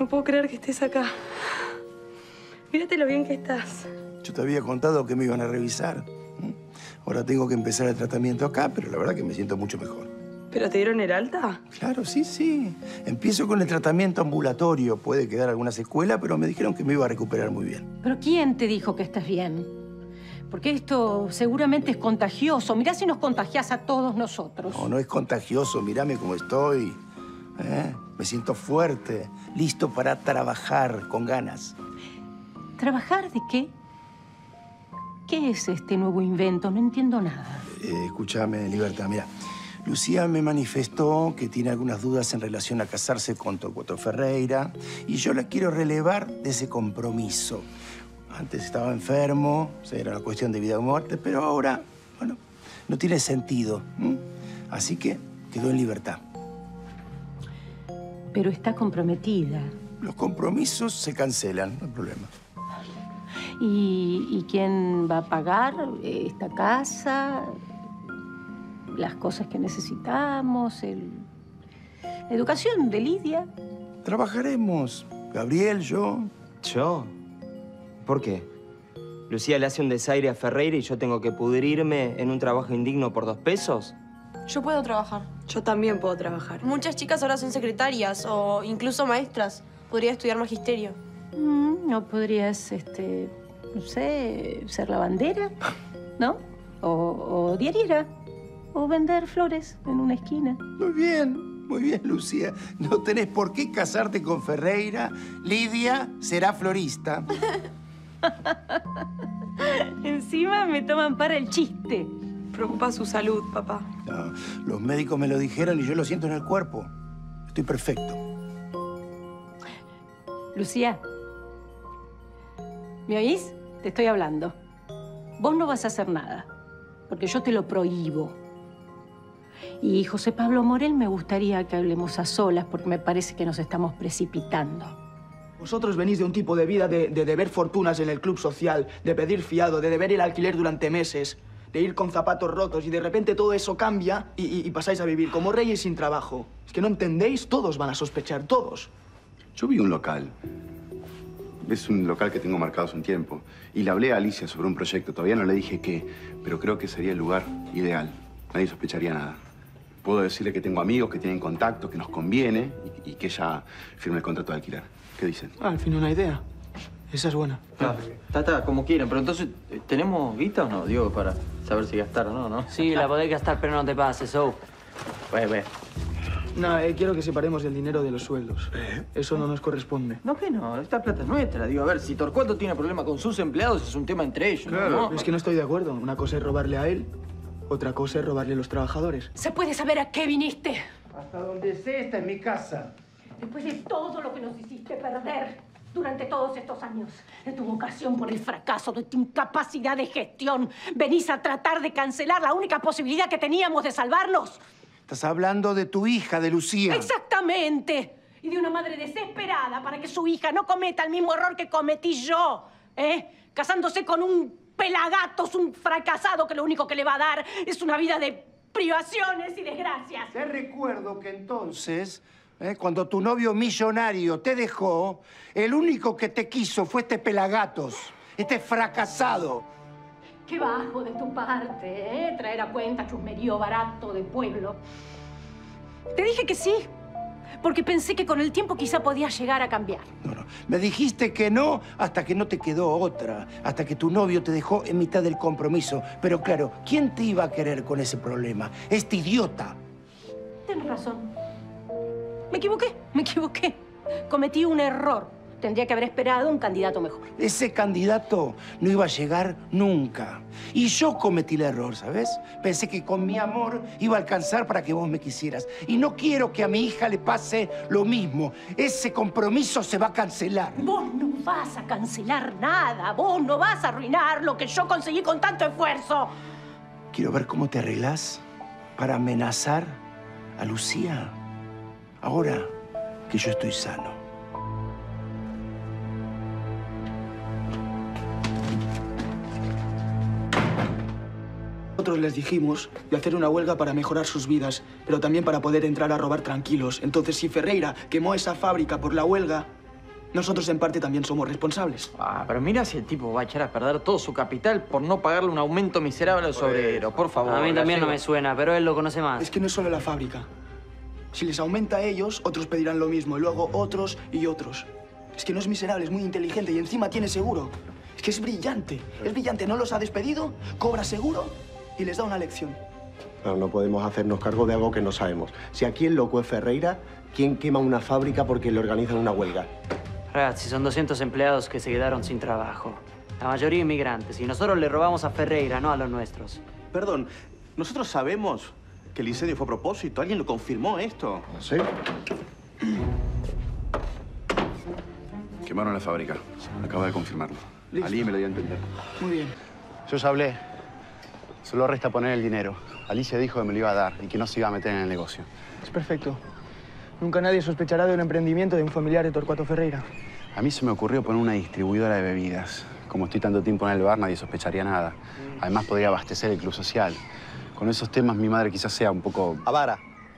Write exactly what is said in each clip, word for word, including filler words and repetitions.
No puedo creer que estés acá. Mírate lo bien que estás. Yo te había contado que me iban a revisar. Ahora tengo que empezar el tratamiento acá, pero la verdad que me siento mucho mejor. ¿Pero te dieron el alta? Claro, sí, sí. Empiezo con el tratamiento ambulatorio. Puede quedar alguna secuela, pero me dijeron que me iba a recuperar muy bien. ¿Pero quién te dijo que estás bien? Porque esto seguramente es contagioso. Mirá si nos contagiás a todos nosotros. No, no es contagioso. Mírame cómo estoy. ¿Eh? Me siento fuerte, listo para trabajar con ganas. ¿Trabajar de qué? ¿Qué es este nuevo invento? No entiendo nada. Eh, escúchame, Libertad, mira. Lucía me manifestó que tiene algunas dudas en relación a casarse con Torcuato Ferreira y yo la quiero relevar de ese compromiso. Antes estaba enfermo, o sea, era una cuestión de vida o muerte, pero ahora, bueno, no tiene sentido. ¿Mm? Así que quedó en libertad. Pero está comprometida. Los compromisos se cancelan, no hay problema. ¿Y, ¿Y quién va a pagar esta casa? Las cosas que necesitamos, el... la educación de Lidia. Trabajaremos. Gabriel, yo. ¿Yo? ¿Por qué? ¿Lucía le hace un desaire a Ferreira y yo tengo que pudrirme en un trabajo indigno por dos pesos? Yo puedo trabajar. Yo también puedo trabajar. Muchas chicas ahora son secretarias o incluso maestras. Podría estudiar magisterio. Mm, ¿No podrías, este, no sé, ser lavandera? ¿No? O, o diariera. O vender flores en una esquina. Muy bien, muy bien, Lucía. No tenés por qué casarte con Ferreira. Lidia será florista. Encima me toman para el chiste. Preocupa su salud, papá. No, los médicos me lo dijeron y yo lo siento en el cuerpo. Estoy perfecto. Lucía, ¿me oís? Te estoy hablando. Vos no vas a hacer nada, porque yo te lo prohíbo. Y José Pablo Morel me gustaría que hablemos a solas, porque me parece que nos estamos precipitando. Vosotros venís de un tipo de vida de, de deber fortunas en el club social, de pedir fiado, de deber el alquiler durante meses, de ir con zapatos rotos y de repente todo eso cambia y, y, y pasáis a vivir como reyes sin trabajo. Es que no entendéis, todos van a sospechar, todos. Yo vi un local. Es un local que tengo marcado hace un tiempo. Y le hablé a Alicia sobre un proyecto. Todavía no le dije qué, pero creo que sería el lugar ideal. Nadie sospecharía nada. Puedo decirle que tengo amigos que tienen contacto, que nos conviene y, y que ella firme el contrato de alquiler. ¿Qué dicen? Ah, al fin una idea. Esa es buena. Ah, está, está, como quieran. Pero entonces, ¿tenemos guita o no? Digo, para saber si gastar o no, ¿no? Sí, la podés gastar, pero no te pases, so. Pues, ve. No, eh, quiero que separemos del dinero de los sueldos. Eso no nos corresponde. No, que no. Esta plata es nuestra. Digo, a ver, si Torcuato tiene problema con sus empleados, es un tema entre ellos, Claro. ¿no? Es que no estoy de acuerdo. Una cosa es robarle a él, otra cosa es robarle a los trabajadores. ¿Se puede saber a qué viniste? Hasta donde sé, esta es mi casa. Después de todo lo que nos hiciste perder durante todos estos años, de tu vocación por el fracaso, de tu incapacidad de gestión, venís a tratar de cancelar la única posibilidad que teníamos de salvarnos. Estás hablando de tu hija, de Lucía. Exactamente. Y de una madre desesperada para que su hija no cometa el mismo error que cometí yo, ¿eh? Casándose con un pelagatos, un fracasado que lo único que le va a dar es una vida de privaciones y desgracias. Te recuerdo que entonces, eh, cuando tu novio millonario te dejó, el único que te quiso fue este pelagatos, este fracasado. Qué bajo de tu parte, ¿eh? Traer a cuenta chusmerío barato de pueblo. Te dije que sí, porque pensé que con el tiempo quizá podías llegar a cambiar. No, no. Me dijiste que no hasta que no te quedó otra, hasta que tu novio te dejó en mitad del compromiso. Pero claro, ¿quién te iba a querer con ese problema? Este idiota. Tienes razón. Me equivoqué, me equivoqué. Cometí un error. Tendría que haber esperado un candidato mejor. Ese candidato no iba a llegar nunca. Y yo cometí el error, ¿sabes? Pensé que con mi amor iba a alcanzar para que vos me quisieras. Y no quiero que a mi hija le pase lo mismo. Ese compromiso se va a cancelar. Vos no vas a cancelar nada. Vos no vas a arruinar lo que yo conseguí con tanto esfuerzo. Quiero ver cómo te arreglás para amenazar a Lucía. Ahora que yo estoy sano. Nosotros les dijimos de hacer una huelga para mejorar sus vidas, pero también para poder entrar a robar tranquilos. Entonces, si Ferreira quemó esa fábrica por la huelga, nosotros en parte también somos responsables. Ah, pero mira si el tipo va a echar a perder todo su capital por no pagarle un aumento miserable a los obreros, por favor. A mí también no Gallego. me suena, pero él lo conoce más. Es que no es solo la fábrica. Si les aumenta a ellos, otros pedirán lo mismo, y luego otros y otros. Es que no es miserable, es muy inteligente y encima tiene seguro. Es que es brillante, es brillante. No los ha despedido, cobra seguro y les da una lección. Pero no podemos hacernos cargo de algo que no sabemos. Si aquí el loco es Ferreira, ¿quién quema una fábrica porque le organizan una huelga? Ragazzi, son doscientos empleados que se quedaron sin trabajo. La mayoría inmigrantes. Y nosotros le robamos a Ferreira, no a los nuestros. Perdón, nosotros sabemos que el incendio fue a propósito. ¿Alguien lo confirmó esto? ¿Sí? Quemaron la fábrica. Acaba de confirmarlo. Listo. Ali me lo dio a entender. Muy bien. Yo ya hablé. Solo resta poner el dinero. Alicia dijo que me lo iba a dar y que no se iba a meter en el negocio. Es perfecto. Nunca nadie sospechará de un emprendimiento de un familiar de Torcuato Ferreira. A mí se me ocurrió poner una distribuidora de bebidas. Como estoy tanto tiempo en el bar, nadie sospecharía nada. Además, podría abastecer el club social. Con esos temas, mi madre quizás sea un poco... Avara.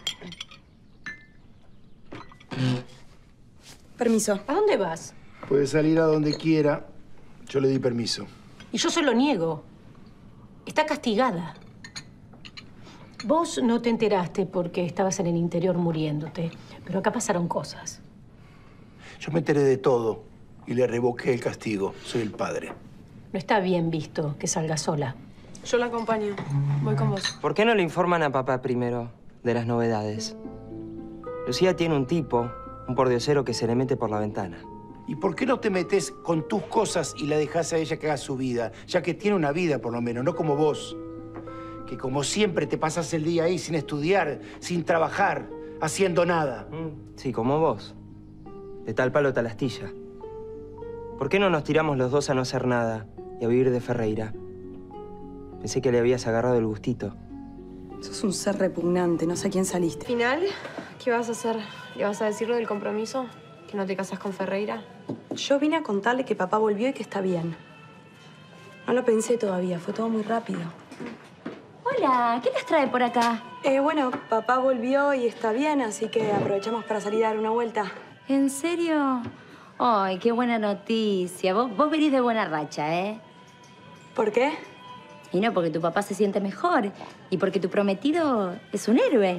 Permiso. ¿A dónde vas? Puede salir a donde quiera. Yo le di permiso. Y yo se lo niego. Está castigada. Vos no te enteraste porque estabas en el interior muriéndote, pero acá pasaron cosas. Yo me enteré de todo y le revoqué el castigo. Soy el padre. No está bien visto que salga sola. Yo la acompaño. Voy con vos. ¿Por qué no le informan a papá primero de las novedades? Lucía tiene un tipo, un pordiosero que se le mete por la ventana. ¿Y por qué no te metes con tus cosas y la dejas a ella que haga su vida? Ya que tiene una vida, por lo menos, no como vos. Que como siempre te pasas el día ahí sin estudiar, sin trabajar, haciendo nada. Mm, sí, como vos. De tal palo tal astilla. ¿Por qué no nos tiramos los dos a no hacer nada y a vivir de Ferreira? Pensé que le habías agarrado el gustito. Sos un ser repugnante, no sé a quién saliste. Final, ¿qué vas a hacer? ¿Le vas a decir lo del compromiso? ¿Que no te casas con Ferreira? Yo vine a contarle que papá volvió y que está bien. No lo pensé todavía, fue todo muy rápido. Hola, ¿qué les trae por acá? Eh, bueno, papá volvió y está bien, así que aprovechamos para salir a dar una vuelta. ¿En serio? Ay, qué buena noticia. Vos, vos venís de buena racha, ¿eh? ¿Por qué? Y no, porque tu papá se siente mejor. Y porque tu prometido es un héroe.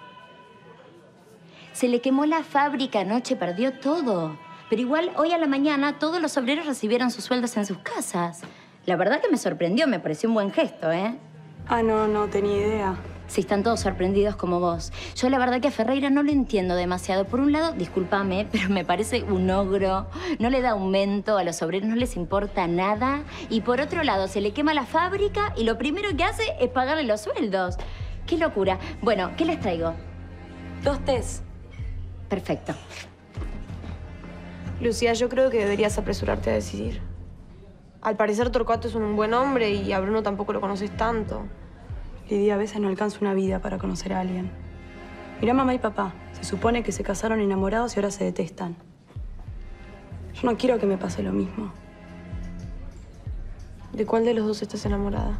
Se le quemó la fábrica anoche, perdió todo. Pero igual, hoy a la mañana, todos los obreros recibieron sus sueldos en sus casas. La verdad que me sorprendió, me pareció un buen gesto, ¿eh? Ah, no, no tenía idea. Sí, están todos sorprendidos como vos. Yo la verdad que a Ferreira no lo entiendo demasiado. Por un lado, discúlpame, pero me parece un ogro. No le da aumento, a los obreros no les importa nada. Y por otro lado, se le quema la fábrica y lo primero que hace es pagarle los sueldos. ¡Qué locura! Bueno, ¿qué les traigo? Dos tés. Perfecto. Lucía, yo creo que deberías apresurarte a decidir. Al parecer Torcuato es un buen hombre y a Bruno tampoco lo conoces tanto. Lidia, a veces no alcanza una vida para conocer a alguien. Mirá mamá y papá. Se supone que se casaron enamorados y ahora se detestan. Yo no quiero que me pase lo mismo. ¿De cuál de los dos estás enamorada?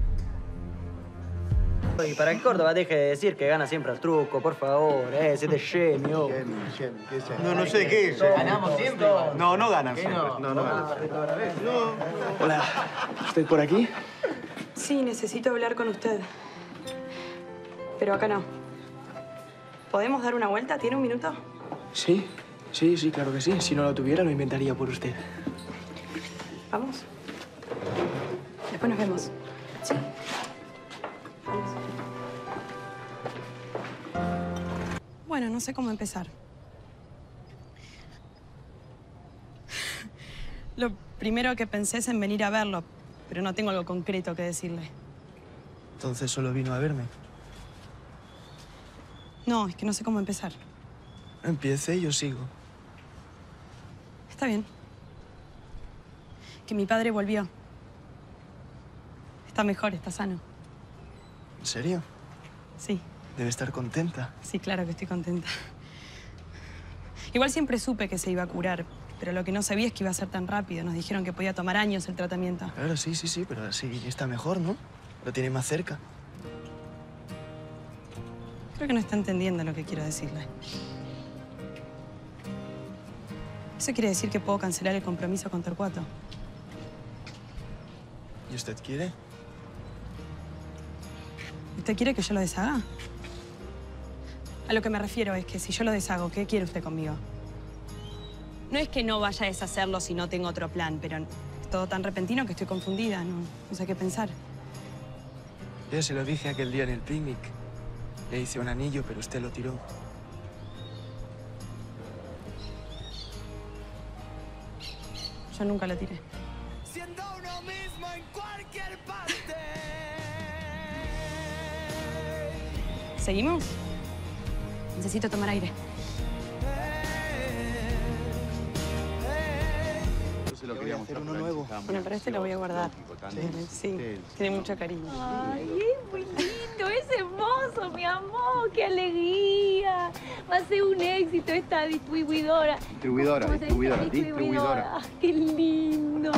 Y para que Córdoba deje de decir que gana siempre al truco, por favor, eh, ese de genio. No, no sé qué es. ¿Ganamos siempre? No, no ganan siempre. no? No, no ganan. Hola, ¿usted por aquí? Sí, necesito hablar con usted. Pero acá no. ¿Podemos dar una vuelta? ¿Tiene un minuto? Sí, sí, sí, claro que sí. Si no lo tuviera, lo inventaría por usted. Vamos. Después nos vemos. Sí. Vamos. Bueno, no sé cómo empezar. Lo primero que pensé es en venir a verlo, pero no tengo algo concreto que decirle. Entonces solo vino a verme. No, es que no sé cómo empezar. Empiece y yo sigo. Está bien. Que mi padre volvió. Está mejor, está sano. ¿En serio? Sí, Debe estar contenta. sí, claro que estoy contenta. Igual siempre supe que se iba a curar, pero lo que no sabía es que iba a ser tan rápido. Nos dijeron que podía tomar años el tratamiento. Claro, sí, sí, sí, pero sí está mejor, ¿no? Lo tiene más cerca. Creo que no está entendiendo lo que quiero decirle. Eso quiere decir que puedo cancelar el compromiso con Torcuato. ¿Y usted quiere? ¿Usted quiere que yo lo deshaga? A lo que me refiero es que si yo lo deshago, ¿qué quiere usted conmigo? No es que no vaya a deshacerlo si no tengo otro plan, pero es todo tan repentino que estoy confundida, no, no sé qué pensar. Yo se lo dije aquel día en el picnic. Le hice un anillo, pero usted lo tiró. Yo nunca lo tiré. Siendo uno mismo en cualquier parte. ¿Seguimos? Necesito tomar aire. Lo queríamos hacer uno nuevo. Bueno, pero este lo voy a guardar. Sí, tiene mucho cariño. Ay, es muy lindo, es hermoso, mi amor, qué alegría. Va a ser un éxito esta distribuidora. Distribuidora, ¿Cómo se dice? distribuidora, distribuidora. Ah, qué lindo.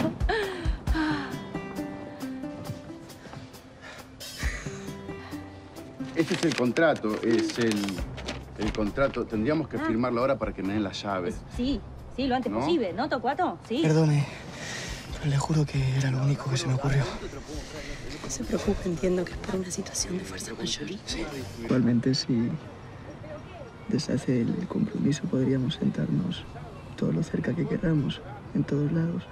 Este es el contrato, es el, el contrato. Tendríamos que Ah. firmarlo ahora para que me den las llaves. Sí, sí, lo antes ¿No? posible, ¿no, Torcuato? Sí. Perdone, pero le juro que era lo único que se me ocurrió. No se preocupe, entiendo que es por una situación de fuerza mayor. Sí. Igualmente, si deshace el compromiso, podríamos sentarnos todo lo cerca que queramos, en todos lados.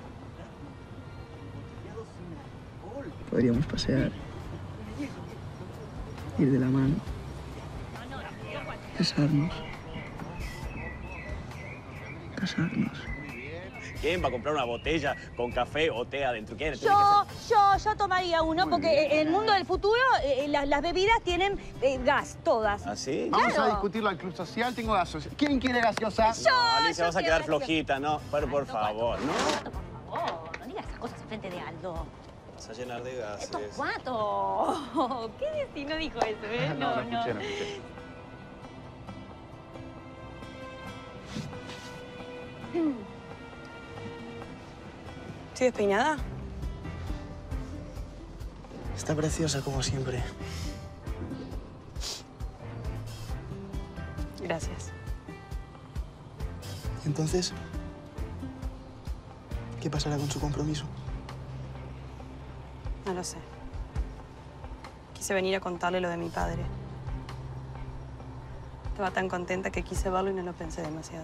Podríamos pasear, ir de la mano, besarnos, casarnos. ¿Quién va a comprar una botella con café o té adentro? ¿Quién? Yo, yo, yo tomaría uno, porque en el mundo del futuro eh, las, las bebidas tienen eh, gas, todas. ¿Ah, sí? Vamos Claro. a discutirlo al club social. Tengo gaseosa. ¿Quién quiere gaseosa? Yo, No, Alicia, yo vas a quiero quedar gaseosa. flojita, ¿no? Pero por favor, ¿no? Por favor, no digas esas cosas enfrente de Aldo. Vas a llenar de gases. Torcuato. ¿Qué decís? No dijo eso, ¿eh? No, no escuché, no escuché. ¿Estoy despeinada? Está preciosa como siempre. Gracias. Entonces, ¿qué pasará con su compromiso? No lo sé. Quise venir a contarle lo de mi padre. Estaba tan contenta que quise verlo y no lo pensé demasiado.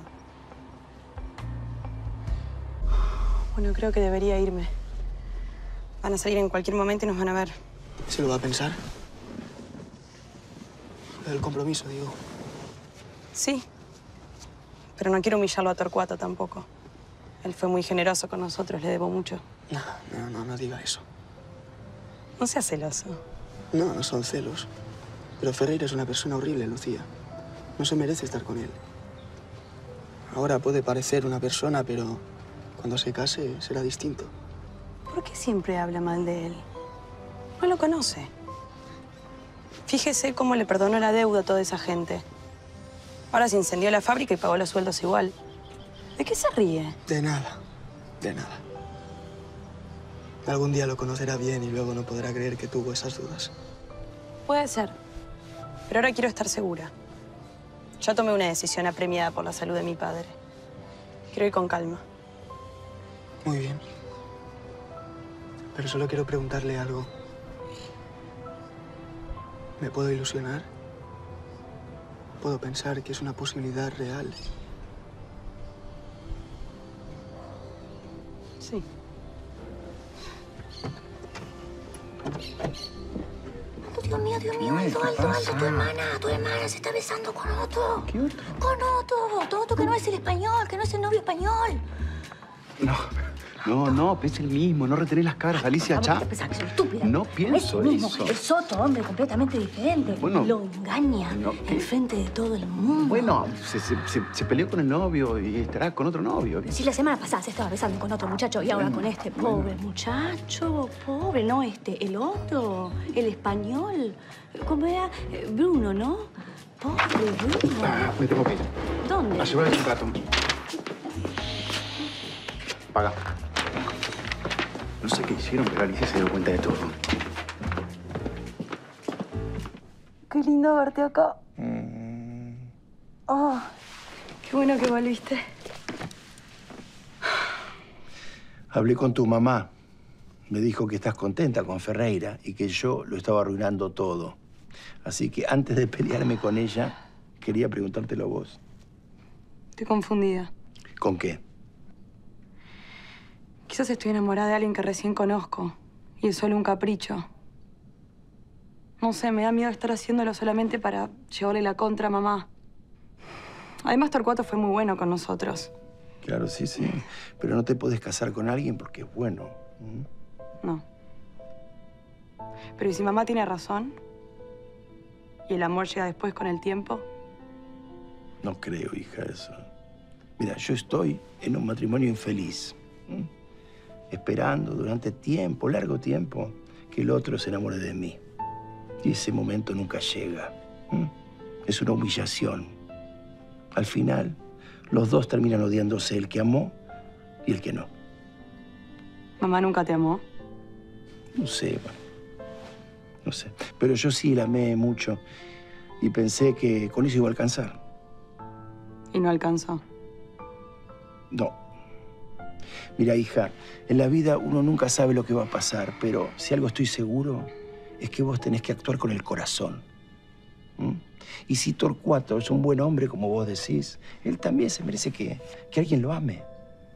Bueno, creo que debería irme. Van a salir en cualquier momento y nos van a ver. ¿Se lo va a pensar? Lo del compromiso, digo. Sí. Pero no quiero humillarlo a Torcuato tampoco. Él fue muy generoso con nosotros, le debo mucho. No, no, no, no diga eso. No seas celoso. No, no son celos. Pero Ferreira es una persona horrible, Lucía. No se merece estar con él. Ahora puede parecer una persona, pero cuando se case será distinto. ¿Por qué siempre habla mal de él? No lo conoce. Fíjese cómo le perdonó la deuda a toda esa gente. Ahora se incendió la fábrica y pagó los sueldos igual. ¿De qué se ríe? De nada, de nada. Algún día lo conocerá bien y luego no podrá creer que tuvo esas dudas. Puede ser. Pero ahora quiero estar segura. Ya tomé una decisión apremiada por la salud de mi padre. Quiero ir con calma. Muy bien. Pero solo quiero preguntarle algo. ¿Me puedo ilusionar? ¿Puedo pensar que es una posibilidad real? Sí. Dios mío, Dios mío, Aldo, Aldo, Aldo, tu hermana, tu hermana se está besando con otro. ¿Qué otro? Con otro, otro que no es el español, que no es el novio español. No, no, no, es el mismo. No retenés las caras, Alicia, Vamos, ya. te pensás que soy estúpida. No Es pienso el mismo, eso. es otro hombre completamente diferente. Bueno. Lo engaña No, ¿qué? en frente de todo el mundo. Bueno, se, se, se, se peleó con el novio y estará con otro novio. Si la semana pasada se estaba besando con otro muchacho y ahora con este pobre muchacho, pobre, no este, el otro, el español. ¿Cómo era? Eh, Bruno, ¿no? Pobre Bruno. Ah, me tengo que ir. ¿Dónde? A llevar un rato. Paga. No sé qué hicieron, pero Alicia se dio cuenta de todo. Qué lindo verte acá. Oh, qué bueno que volviste. Hablé con tu mamá. Me dijo que estás contenta con Ferreira y que yo lo estaba arruinando todo. Así que antes de pelearme con ella, quería preguntártelo a vos. Estoy confundida. ¿Con qué? Quizás estoy enamorada de alguien que recién conozco y es solo un capricho. No sé, me da miedo estar haciéndolo solamente para llevarle la contra a mamá. Además, Torcuato fue muy bueno con nosotros. Claro, sí, sí. Pero no te podés casar con alguien porque es bueno. ¿Mm? No. Pero ¿y si mamá tiene razón? ¿Y el amor llega después con el tiempo? No creo, hija, eso. Mira, yo estoy en un matrimonio infeliz. ¿Mm? Esperando durante tiempo, largo tiempo, que el otro se enamore de mí. Y ese momento nunca llega. ¿Mm? Es una humillación. Al final, los dos terminan odiándose, el que amó y el que no. ¿Mamá nunca te amó? No sé, bueno, no sé. Pero yo sí la amé mucho y pensé que con eso iba a alcanzar. ¿Y no alcanzó? No. Mira, hija, en la vida uno nunca sabe lo que va a pasar, pero si algo estoy seguro es que vos tenés que actuar con el corazón. ¿Mm? Y si Torcuato es un buen hombre, como vos decís, él también se merece que, que alguien lo ame.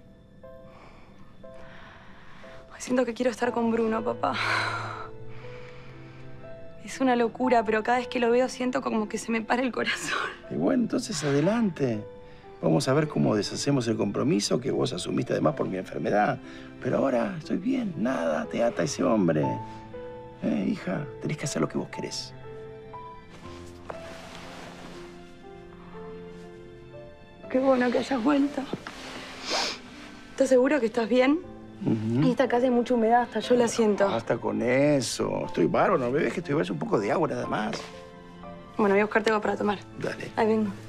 Siento que quiero estar con Bruno, papá. Es una locura, pero cada vez que lo veo siento como que se me para el corazón. Y bueno, entonces adelante. Vamos a ver cómo deshacemos el compromiso que vos asumiste además por mi enfermedad. Pero ahora estoy bien, nada te ata a ese hombre. Eh, hija, tenés que hacer lo que vos querés. Qué bueno que hayas vuelto. ¿Estás seguro que estás bien? Uh-huh. En esta casa hay mucha humedad, hasta yo la siento. Basta con eso. Estoy bárbaro, ¿no ves que estoy bebes un poco de agua nada más? Bueno, voy a buscarte algo para tomar. Dale. Ahí vengo.